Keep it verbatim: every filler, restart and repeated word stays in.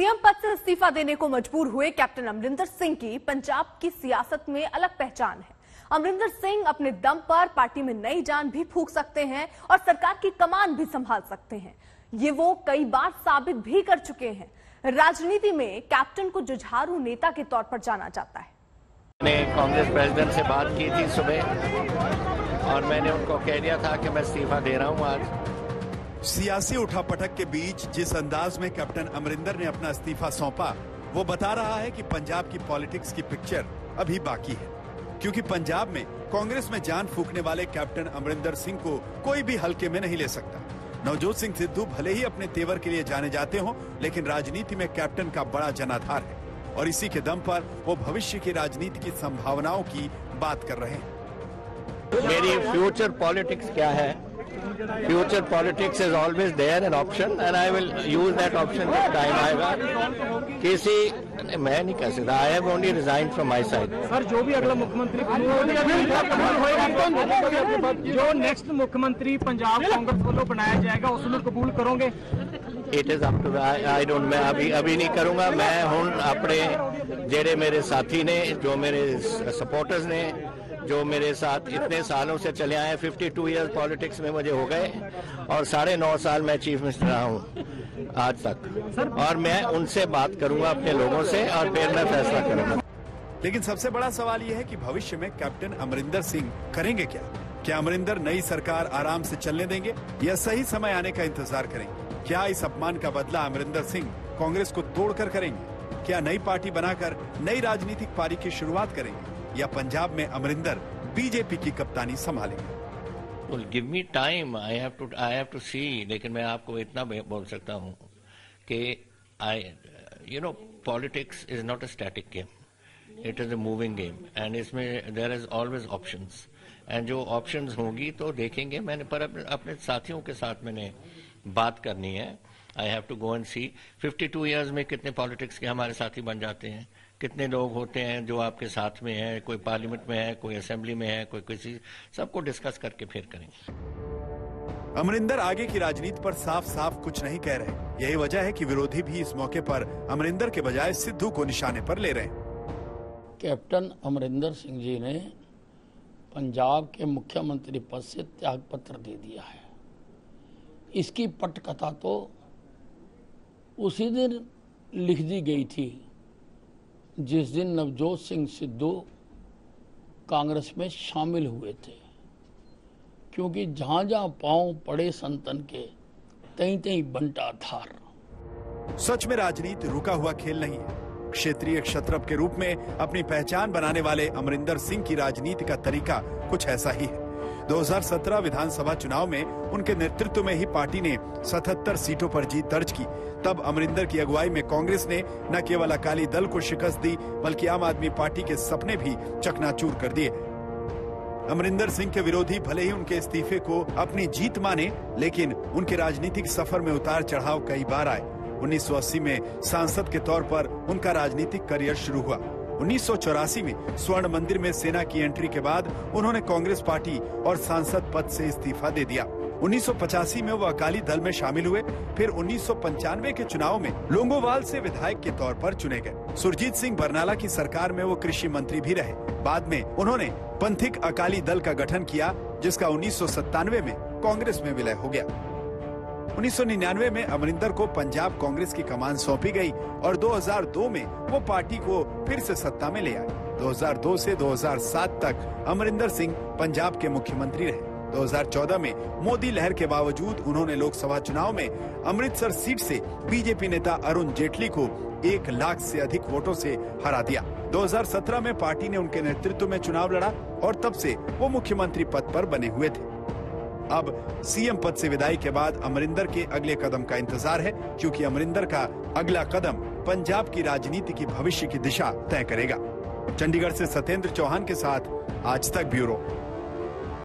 CM पद से इस्तीफा देने को मजबूर हुए कैप्टन अमरिंदर सिंह की पंजाब की सियासत में अलग पहचान है। अमरिंदर सिंह अपने दम पर पार्टी में नई जान भी फूंक सकते हैं और सरकार की कमान भी संभाल सकते हैं। ये वो कई बार साबित भी कर चुके हैं। राजनीति में कैप्टन को जुझारू नेता के तौर पर जाना जाता है। मैंने कांग्रेस प्रेसिडेंट से बात की थी सुबह और मैंने उनको कह दिया था कि मैं इस्तीफा दे रहा हूं आज। सियासी उठापटक के बीच जिस अंदाज में कैप्टन अमरिंदर ने अपना इस्तीफा सौंपा, वो बता रहा है कि पंजाब की पॉलिटिक्स की पिक्चर अभी बाकी है, क्योंकि पंजाब में कांग्रेस में जान फूंकने वाले कैप्टन अमरिंदर सिंह को कोई भी हल्के में नहीं ले सकता। नवजोत सिंह सिद्धू भले ही अपने तेवर के लिए जाने जाते हों, लेकिन राजनीति में कैप्टन का बड़ा जनाधार है और इसी के दम पर वो भविष्य की राजनीति की संभावनाओं की बात कर रहे हैं। मेरी फ्यूचर पॉलिटिक्स क्या है? Future politics is always there an option and I will use that option जब टाइम आएगा। किसी मैं नहीं कह सकता, I have only resign from my side. Sir, जो भी अगला मुख्यमंत्री जो नेक्स्ट मुख्यमंत्री पंजाब कांग्रेस वालों बनाया जाएगा, उसमें कबूल करोगे? It is up to I don't मैं अभी अभी नहीं करूंगा। मैं हूं अपने जेड़े मेरे साथी ने, जो मेरे सपोर्टर्स ने, जो मेरे साथ इतने सालों से चले आए, बावन इयर्स पॉलिटिक्स में मुझे हो गए और साढ़े नौ साल मैं चीफ मिनिस्टर रहा हूँ आज तक, और मैं उनसे बात करूंगा अपने लोगों से और फिर मैं फैसला करूंगा। लेकिन सबसे बड़ा सवाल यह है कि भविष्य में कैप्टन अमरिंदर सिंह करेंगे क्या? क्या अमरिंदर नई सरकार आराम से चलने देंगे या सही समय आने का इंतजार करेंगे? क्या इस अपमान का बदला अमरिंदर सिंह कांग्रेस को तोड़कर करेंगे? क्या नई पार्टी बनाकर नई राजनीतिक पारी की शुरुआत करेंगे या पंजाब में अमरिंदर बीजेपी की कप्तानी संभालेंगे? Well, give me time. I have to I have to see. लेकिन मैं आपको इतना बोल सकता हूँ कि I, you know, politics is not a static game. It is a moving game. And इसमें there is always options. And जो options होंगी तो देखेंगे। मैंने पर अपने, अपने साथियों के साथ मैंने बात करनी है। I have to go and see. बावन years में कितने politics के हमारे साथी बन जाते हैं, कितने लोग होते हैं जो आपके साथ में हैं, कोई पार्लियामेंट में है, कोई असेंबली में है, कोई किसी, सबको डिस्कस करके फिर करेंगे। अमरिंदर आगे की राजनीति पर साफ साफ कुछ नहीं कह रहे। यही वजह है कि विरोधी भी इस मौके पर अमरिंदर के बजाय सिद्धू को निशाने पर ले रहे हैं। कैप्टन अमरिंदर सिंह जी ने पंजाब के मुख्यमंत्री पद से त्याग पत्र दे दिया है। इसकी पटकथा तो उसी दिन लिख दी गई थी जिस दिन नवजोत सिंह सिद्धू कांग्रेस में शामिल हुए थे, क्योंकि जहां जहां पांव पड़े संतन के, तहीं तहीं बंटा धार। सच में राजनीति रुका हुआ खेल नहीं है। क्षेत्रीय क्षत्रप के रूप में अपनी पहचान बनाने वाले अमरिंदर सिंह की राजनीति का तरीका कुछ ऐसा ही है। दो हज़ार सत्रह विधानसभा चुनाव में उनके नेतृत्व में ही पार्टी ने सतहत्तर सीटों पर जीत दर्ज की। तब अमरिंदर की अगुवाई में कांग्रेस ने न केवल अकाली दल को शिकस्त दी, बल्कि आम आदमी पार्टी के सपने भी चकनाचूर कर दिए। अमरिंदर सिंह के विरोधी भले ही उनके इस्तीफे को अपनी जीत माने, लेकिन उनके राजनीतिक सफर में उतार चढ़ाव कई बार आए। उन्नीस सौ अस्सी में सांसद के तौर पर उनका राजनीतिक करियर शुरू हुआ। उन्नीस सौ चौरासी में स्वर्ण मंदिर में सेना की एंट्री के बाद उन्होंने कांग्रेस पार्टी और सांसद पद से इस्तीफा दे दिया। उन्नीस सौ पचासी में वो अकाली दल में शामिल हुए। फिर उन्नीस सौ पंचानवे के चुनाव में लोंगोवाल से विधायक के तौर पर चुने गए। सुरजीत सिंह बरनाला की सरकार में वो कृषि मंत्री भी रहे। बाद में उन्होंने पंथिक अकाली दल का गठन किया, जिसका उन्नीस सौ सत्तानवे में कांग्रेस में विलय हो गया। उन्नीस सौ निन्यानवे में अमरिंदर को पंजाब कांग्रेस की कमान सौंपी गई और दो हज़ार दो में वो पार्टी को फिर से सत्ता में ले आए। दो हज़ार दो से दो हज़ार सात तक अमरिंदर सिंह पंजाब के मुख्यमंत्री रहे। दो हज़ार चौदह में मोदी लहर के बावजूद उन्होंने लोकसभा चुनाव में अमृतसर सीट से बीजेपी नेता अरुण जेटली को एक लाख से अधिक वोटों से हरा दिया। दो हज़ार सत्रह में पार्टी ने उनके नेतृत्व में चुनाव लड़ा और तब से वो मुख्यमंत्री पद पर बने हुए थे। अब सीएम पद से विदाई के बाद अमरिंदर के अगले कदम का इंतजार है, क्योंकि अमरिंदर का अगला कदम पंजाब की राजनीति की भविष्य की दिशा तय करेगा। चंडीगढ़ से सत्येंद्र चौहान के साथ आज तक ब्यूरो।